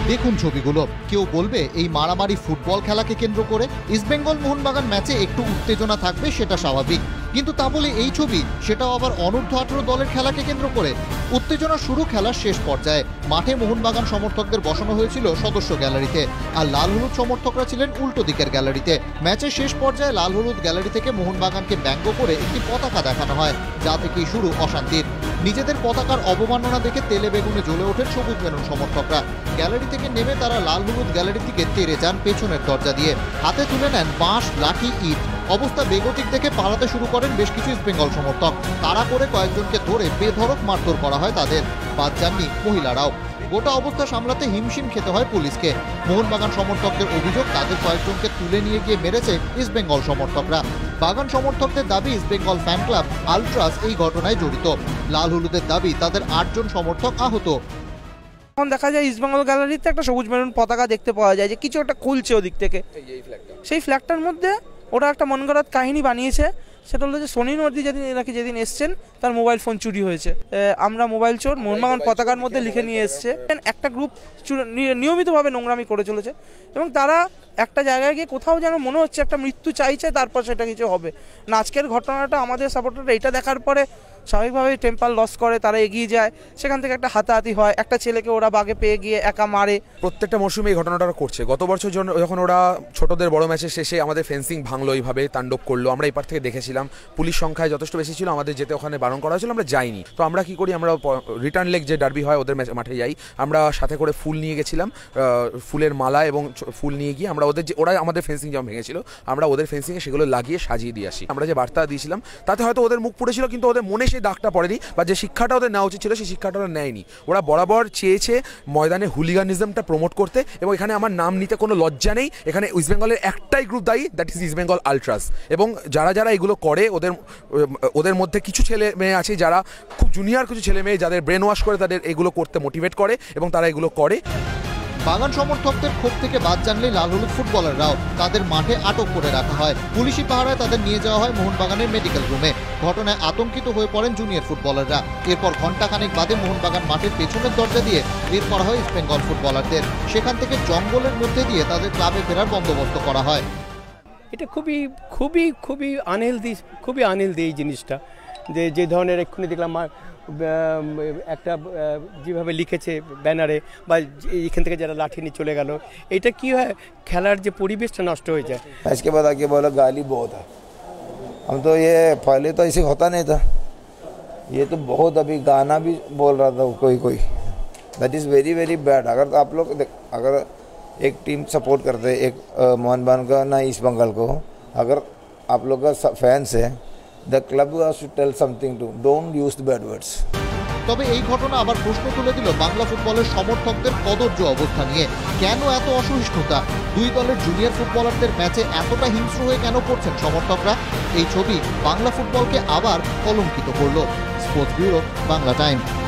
দেখুন ছবিগুলো। কেউ বলবে এই মারামারি ফুটবল খেলাকে কেন্দ্র করে। ইস্টবেঙ্গল মোহনবাগান ম্যাচে একটু উত্তেজনা থাকবে, সেটা স্বাভাবিক, কিন্তু তা বলে এই ছবি, সেটাও আবার অনূর্ধ্ব 18 দলের খেলাকে কেন্দ্র করে। উত্তেজনা শুরু খেলার শেষ পর্যায়ে। মাঠে মোহনবাগান সমর্থকদের বসানো হয়েছিল সদস্য গ্যালারিতে, আর লাল হলুদ সমর্থকরা ছিলেন উল্টো দিকের গ্যালারিতে। ম্যাচের শেষ পর্যায়ে লাল হলুদ গ্যালারি থেকে মোহনবাগানকে ব্যঙ্গ করে একটি পতাকা দেখানো হয়, যা থেকেই শুরু অশান্তির। নিজেদের পতাকার অবমাননা দেখে তেলে বেগুনে জ্বলে ওঠেন সবুজ মেরুন সমর্থকরা। গ্যালারি থেকে নেমে তারা লাল হলুদ গ্যালারির দিকে তেড়ে যান পেছনের দরজা দিয়ে। হাতে তুলে নেন বাঁশ, লাঠি, ইট। অবস্থা বেগতিক দেখে পালাতে শুরু করেন বেশ কিছু ইস্টবেঙ্গল সমর্থক। তাড়া করে কয়েকজনকে ধরে বেধড়ক মারধর করা হয় তাদের। বাদ যাননি মহিলারাও। গোটা অবস্থা সামলাতে হিমশিম খেতে হয় পুলিশকে। মোহনবাগান সমর্থকদের অভিযোগ, তাদের কয়েকজনকে তুলে নিয়ে গিয়ে মেরেছে ইস্টবেঙ্গল সমর্থকরা। বাগান সমর্থকদের দাবি ইস্টবেঙ্গল ফ্যান ক্লাব আলট্রাস এই ঘটনায় জড়িত। লাল হলুদের দাবি তাদের 8 জন সমর্থক আহত। এখন দেখা যায় ইস্টবেঙ্গল গ্যালারিতে একটা সবুজ মেরুন পতাকা দেখতে পাওয়া যায় যে কিছু একটা খুলছে ওদিক থেকে। সেই ফ্ল্যাগটার মধ্যে ওরা একটা মন গড়াত কাহিনী বানিয়েছে। সেটা হলো যে সোনি নদী যেদিন এসছেন তার মোবাইল ফোন চুরি হয়েছে, আমরা মোবাইল চোর, মোহনবাগান পতাকার মধ্যে লিখে নিয়ে এসছে। একটা গ্রুপ নিয়মিতভাবে নোংরামি করে চলেছে এবং তারা একটা জায়গায় গিয়ে কোথাও যেন মনে হচ্ছে একটা মৃত্যু চাইছে, তারপর সেটা কিছু হবে না। আজকের ঘটনাটা আমাদের সাপোর্টাররা এটা দেখার পরে স্বাভাবিকভাবেই টেম্পার লস করে, তারা এগিয়ে যায়। সেখান থেকে একটা হাতাহাতি হয়, একটা ছেলেকে ওরা বাগে পেয়ে গিয়ে একা মারে। প্রত্যেকটা মরশুমে এই ঘটনাটা করছে। গত বছর যখন ওরা ছোটদের বড় ম্যাচের শেষে আমাদের ফেন্সিং ভাঙলো, এইভাবে তাণ্ডব করলো, আমরা এই পার থেকে দেখেছিলাম। পুলিশ সংখ্যায় যথেষ্ট বেশি ছিল, আমাদের যেতে ওখানে বারণ করা হয়েছিল, আমরা যাইনি। তো আমরা কি করি, আমরা রিটার্ন লেগ যে ডার্বি হয় ওদের মাঠে যাই। আমরা সাথে করে ফুল নিয়ে গেছিলাম, ফুলের মালা এবং ফুল নিয়ে গিয়ে আমরা ওরা আমাদের ফেন্সিং যেমন ভেঙেছিল, আমরা ওদের ফেন্সিংয়ে সেগুলো লাগিয়ে সাজিয়ে দিয়ে আসি। আমরা যে বার্তা দিয়েছিলাম তাতে হয়তো ওদের মুখ পুড়েছিল, কিন্তু ওদের মনে সেই দাগটা পড়েনি, বা যে শিক্ষাটা ওদের নেওয়া উচিত ছিল সেই শিক্ষাটা ওরা নেয়নি। ওরা বরাবর চেয়েছে ময়দানে হুলিগানিজমটা প্রমোট করতে, এবং এখানে আমার নাম নিতে কোনো লজ্জা নেই। এখানে ইস্টবেঙ্গলের একটাই গ্রুপ দায়ী, দ্যাট ইজ ইস্টবেঙ্গল আলট্রাস। এবং যারা এগুলো করে, ওদের মধ্যে কিছু ছেলে মেয়ে আছে যারা খুব জুনিয়র, কিছু ছেলে মেয়ে যাদের ব্রেন ওয়াশ করে তাদের এগুলো করতে মোটিভেট করে, এবং তারা এগুলো করে। বাগান সমর্থকদের ক্ষোভ থেকে বাদ জানলে লাল হলুদ ফুটবলাররাও, তাদের মাঠে আটক করে রাখা হয়। পুলিশি পাহারায় তাদের নিয়ে যাওয়া হয় মোহনবাগানের মেডিকেল রুমে। ঘটনায় আতঙ্কিত হয়ে পড়েন জুনিয়র ফুটবলাররা। এরপর ঘণ্টাখানেক বাদে মোহনবাগান মাঠের পেছনের দরজা দিয়ে বের করা হয় ইস্টবেঙ্গল ফুটবলারদের। সেখান থেকে জঙ্গলের মধ্যে দিয়ে তাদের ক্লাবে ফেরার বন্দোবস্ত করা হয়। এটা খুবই খুবই খুবই আনহেলদি এই জিনিসটা, যে ধরনের এক্ষুনি দেখলাম একটা যেভাবে লিখেছে ব্যানারে, বা এখান থেকে যারা লাঠি নিয়ে চলে গেল, এটা কি হয়, খেলার যে পরিবেশটা নষ্ট হয়ে যায়। इसके बाद आके बोला गाली बहुत है। हम तो ये पहले तो ऐसे होता नहीं था, ये तो बहुत अभी गाना भी बोल रहा था कोई। That is very very bad. अगर आप लोग अगर एक टीम सपोर्ट करते, एक मोहनबागान का ना ईस्ट बंगाल को, अगर आप लोग का फैंस है, the club has to tell something to, don't use the bad words. তবে এই ঘটনা আবার প্রশ্ন তুলে দিল বাংলা ফুটবলের সমর্থকদের কদর্য অবস্থা নিয়ে। কেন এত অসহিষ্ণুতা? দুই দলের জুনিয়র ফুটবলারদের ম্যাচে এতটা হিংস্র হয়ে কেন পড়ছেন সমর্থকরা? এই ছবি বাংলা ফুটবলকে আবার কলঙ্কিত করল। Sports bureau, Bangla time.